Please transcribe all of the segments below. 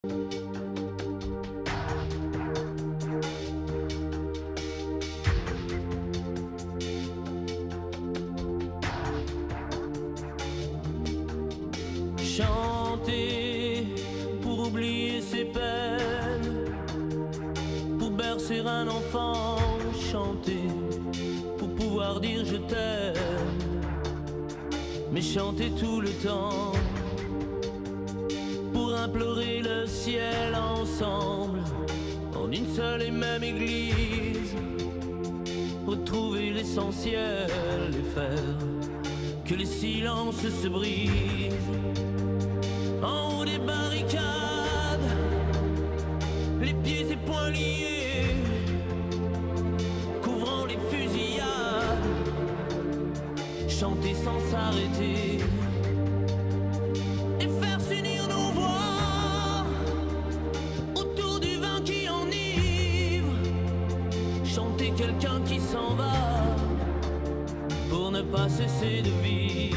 Chanter pour oublier ses peines, pour bercer un enfant, chanter pour pouvoir dire je t'aime, mais chanter tout le temps pour implorer le ciel ensemble en une seule et même église, retrouver l'essentiel et faire que les silences se brisent. En haut des barricades, les pieds et poings liés, couvrant les fusillades, chanter sans s'arrêter et faire s'unir nos voix autour du vin qui enivre, chanter quelqu'un qui s'en va pour ne pas cesser de vivre.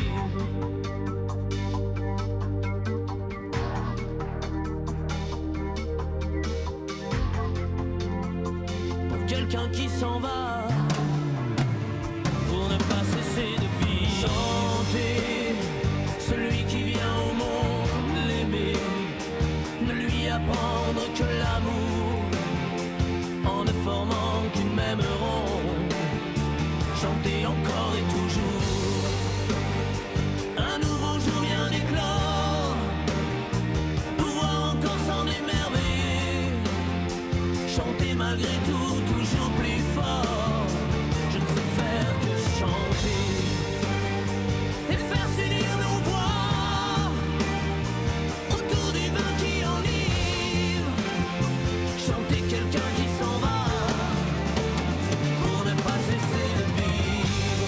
Quelqu'un qui s'en va pour ne pas cesser de vivre. Chanter celui qui vient au monde l'aimer, ne lui apprendre que l'amour en ne formant qu'une même ronde. Chanter encore et toujours, un nouveau jour vient d'éclore, pouvoir encore s'en émerveiller, chanter malgré tout, toujours plus fort. Je ne sais faire que chanter et faire s'unir nos voix autour du vin qui enivre, chanter quelqu'un qui s'en va pour ne pas cesser de vivre.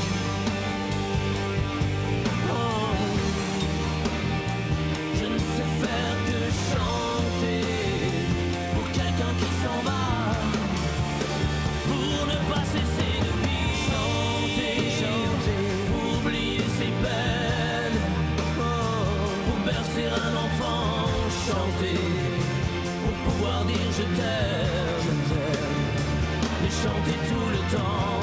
Oh, je ne sais faire que chanter pour quelqu'un qui s'en va pour ne pas cesser de vivre. Chanter, chanter, pour oublier ses peines, pour bercer un enfant, chanter pour pouvoir dire je t'aime, mais chanter tout le temps.